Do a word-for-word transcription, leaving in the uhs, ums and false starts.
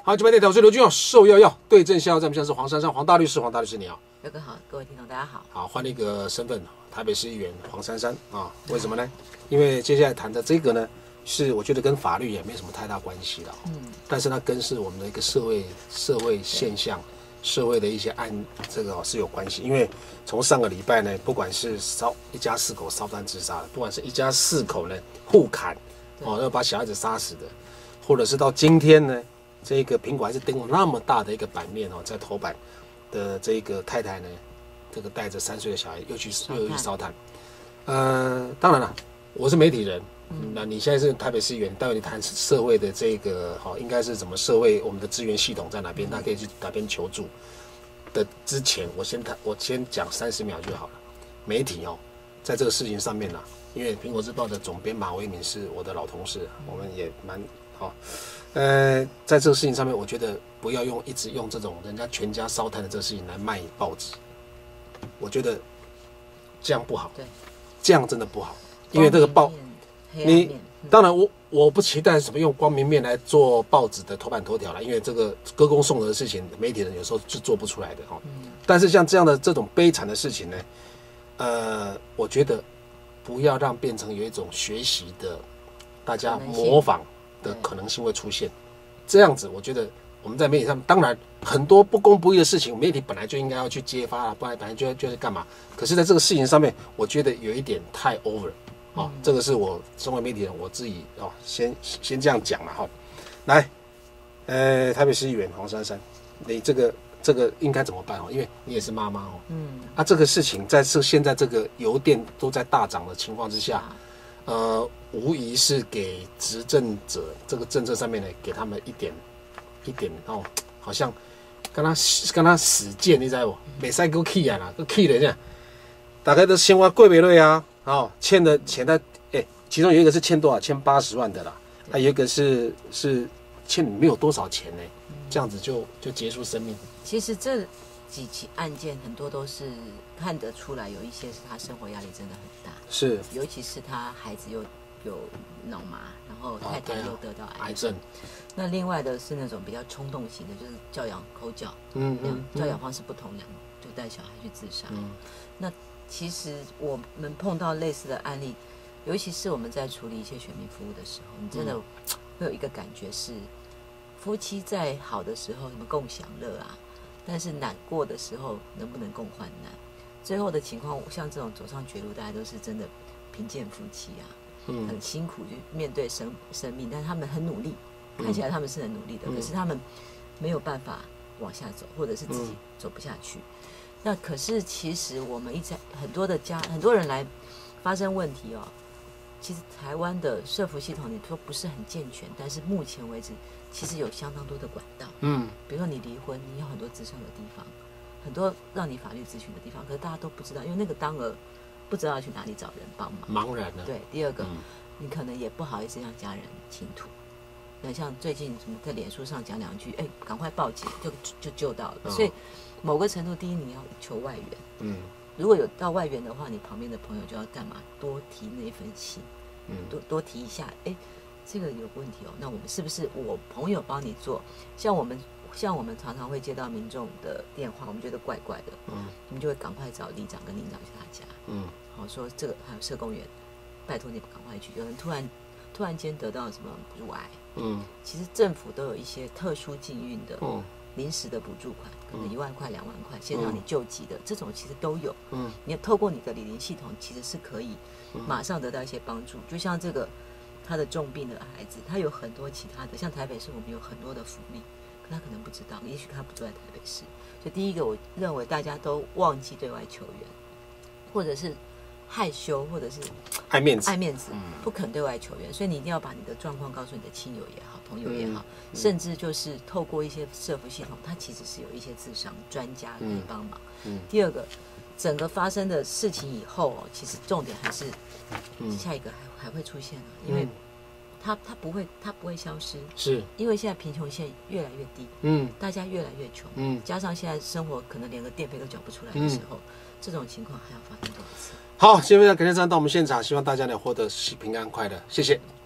好，这边的我是刘俊勇，受要要对症下药，在我们现在是黄珊珊，黄大律师，黄大律师你好。 刘哥好，各位听众大家好。 好，换了一个身份，台北市议员黄珊珊啊，为什么呢？因为接下来谈的这个呢，是我觉得跟法律也没什么太大关系了，嗯，但是它跟是我们的一个社会社会现象。社会的一些案，这个、哦、是有关系，因为从上个礼拜呢，不管是烧一家四口烧炭自杀的，不管是一家四口呢互砍，哦，要把小孩子杀死的，或者是到今天呢，这个苹果还是登了那么大的一个版面哦，在头版的这个太太呢，这个带着三岁的小孩又去又去烧炭，呃，当然了，我是媒体人。嗯，那你现在是台北市议员，待会你谈社会的这个好，应该是怎么社会我们的资源系统在哪边，他可以去哪边求助的之前，我先谈，我先讲三十秒就好了。媒体哦，在这个事情上面呢、啊，因为苹果日报的总编马维敏是我的老同事，我们也蛮好、哦，呃，在这个事情上面，我觉得不要用一直用这种人家全家烧炭的这个事情来卖报纸，我觉得这样不好，对，这样真的不好，因为这个报。你当然我我不期待什么用光明面来做报纸的头版头条了，因为这个歌功颂德的事情，媒体人有时候是做不出来的哈、哦。但是像这样的这种悲惨的事情呢，呃，我觉得不要让变成有一种学习的大家模仿的可能性会出现。这样子，我觉得我们在媒体上，当然很多不公不义的事情，媒体本来就应该要去揭发了，不然本来就就是干嘛。可是在这个事情上面，我觉得有一点太 over。哦，这个是我身为媒体人，我自己哦，先先这样讲了哈。来，呃，台北市议员黄珊珊，你这个这个应该怎么办哦？因为你也是妈妈哦。嗯。啊，这个事情在这现在这个油电都在大涨的情况之下，呃，无疑是给执政者这个政策上面呢，给他们一点一点哦，好像跟他跟他死谏，你知道不？没使给我气啊啦，给气了这样，大概都生活过不落啊。哦，欠的钱在哎，其中有一个是欠多少？欠八十万的啦，还、啊、有一个是是欠没有多少钱呢，这样子就就结束生命。 其实这几起案件很多都是看得出来，有一些是他生活压力真的很大， 是， 尤其是他孩子又有脑麻，然后太太又得到癌症。 癌症那另外的是那种比较冲动型的，就是教养口角，嗯嗯，教养方式不同，两就带小孩去自杀。嗯，那。其实我们碰到类似的案例，尤其是我们在处理一些选民服务的时候，你真的会有一个感觉是，夫妻在好的时候什么共享乐啊，但是难过的时候能不能共患难？最后的情况，像这种走上绝路，大家都是真的贫贱夫妻啊，嗯，很辛苦去面对生生命，但是他们很努力，看起来他们是很努力的，嗯、可是他们没有办法往下走，或者是自己走不下去。那可是，其实我们一直很多的家，很多人来发生问题哦。其实台湾的社福系统，你说不是很健全，但是目前为止，其实有相当多的管道。嗯，比如说你离婚，你有很多咨商的地方，很多让你法律咨询的地方，可是大家都不知道，因为那个当额不知道要去哪里找人帮忙， 茫然了。 对，第二个，嗯、你可能也不好意思让家人倾吐。那像最近什么在脸书上讲两句，哎，赶快报警，就就救到了，哦、所以。某个程度，第一你要求外援，嗯，如果有到外援的话，你旁边的朋友就要干嘛？多提那份心，嗯，多多提一下，哎，这个有问题哦，那我们是不是我朋友帮你做？像我们像我们常常会接到民众的电话，我们觉得怪怪的，嗯，我们就会赶快找里长跟邻长去他家，嗯，好说这个还有社工员，拜托你赶快去。有人突然突然间得到什么乳癌，嗯，其实政府都有一些特殊境遇的，嗯。临时的补助款，可能一万块、两万块，先让你救急的，嗯、这种其实都有。嗯，你透过你的理龄系统，其实是可以马上得到一些帮助。就像这个他的重病的孩子，他有很多其他的，像台北市我们有很多的福利，可他可能不知道，也许他不住在台北市。所以第一个，我认为大家都忘记对外求援，或者是害羞，或者是爱面子， 爱面子，不肯对外求援。所以你一定要把你的状况告诉你的亲友也好。朋友也好，嗯、甚至就是透过一些社福系统，它其实是有一些咨商专家可以帮忙。嗯嗯、第二个，整个发生的事情以后哦，其实重点还是下一个还还会出现啊，因为它它不会它不会消失， 是因为现在贫穷线越来越低，嗯，大家越来越穷，嗯，加上现在生活可能连个电费都缴不出来的时候，嗯、这种情况还要发生多少次？ 好，今天感谢大家到我们现场，希望大家能获得平安快乐，谢谢。